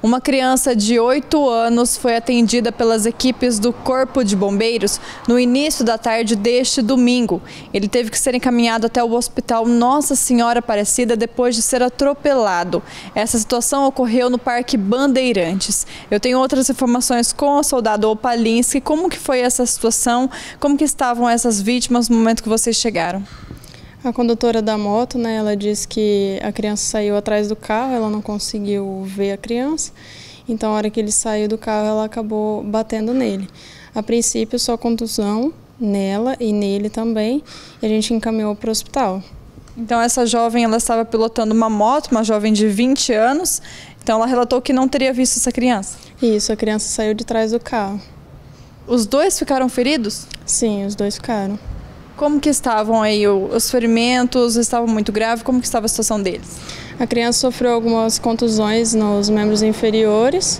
Uma criança de 8 anos foi atendida pelas equipes do Corpo de Bombeiros no início da tarde deste domingo. Ele teve que ser encaminhado até o Hospital Nossa Senhora Aparecida depois de ser atropelado. Essa situação ocorreu no Parque Bandeirantes. Eu tenho outras informações com o soldado Opalinski. Como que foi essa situação? Como que estavam essas vítimas no momento que vocês chegaram? A condutora da moto, ela disse que a criança saiu atrás do carro, ela não conseguiu ver a criança, então a hora que ele saiu do carro ela acabou batendo nele. A princípio só contusão nela e nele também, e a gente encaminhou para o hospital. Então essa jovem ela estava pilotando uma moto, uma jovem de 20 anos, então ela relatou que não teria visto essa criança. Isso, a criança saiu de trás do carro. Os dois ficaram feridos? Sim, os dois ficaram. Como que estavam aí os ferimentos? Estavam muito graves? Como que estava a situação deles? A criança sofreu algumas contusões nos membros inferiores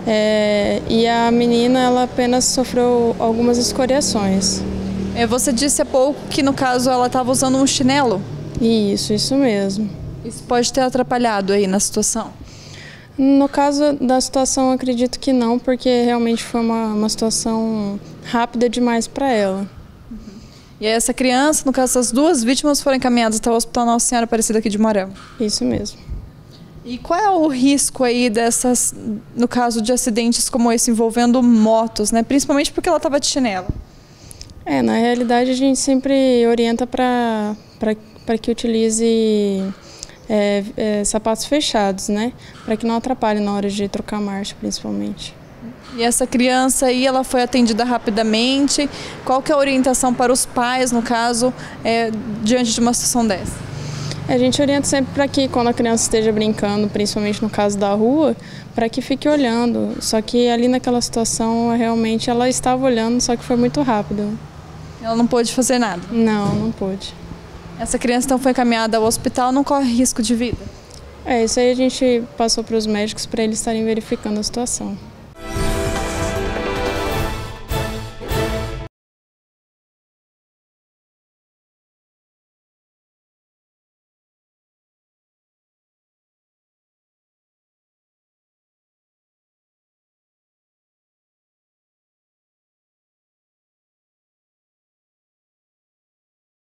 e a menina ela apenas sofreu algumas escoriações. Você disse há pouco que no caso ela estava usando um chinelo? Isso mesmo. Isso pode ter atrapalhado aí na situação? No caso da situação, acredito que não, porque realmente foi uma situação rápida demais para ela. E aí essa criança, no caso, essas duas vítimas foram encaminhadas até o Hospital Nossa Senhora Aparecida aqui de Moarama. Isso mesmo. E qual é o risco aí dessas, no caso de acidentes como esse envolvendo motos, né? Principalmente porque ela estava de chinelo. Na realidade a gente sempre orienta para que utilize sapatos fechados, né? Para que não atrapalhe na hora de trocar marcha, principalmente. E essa criança aí, ela foi atendida rapidamente. Qual que é a orientação para os pais, no caso, diante de uma situação dessa? A gente orienta sempre para que quando a criança esteja brincando, principalmente no caso da rua, para que fique olhando. Só que ali naquela situação, realmente ela estava olhando, só que foi muito rápido. Ela não pôde fazer nada? Não pôde. Essa criança então foi encaminhada ao hospital, não corre risco de vida? Isso aí a gente passou para os médicos para eles estarem verificando a situação.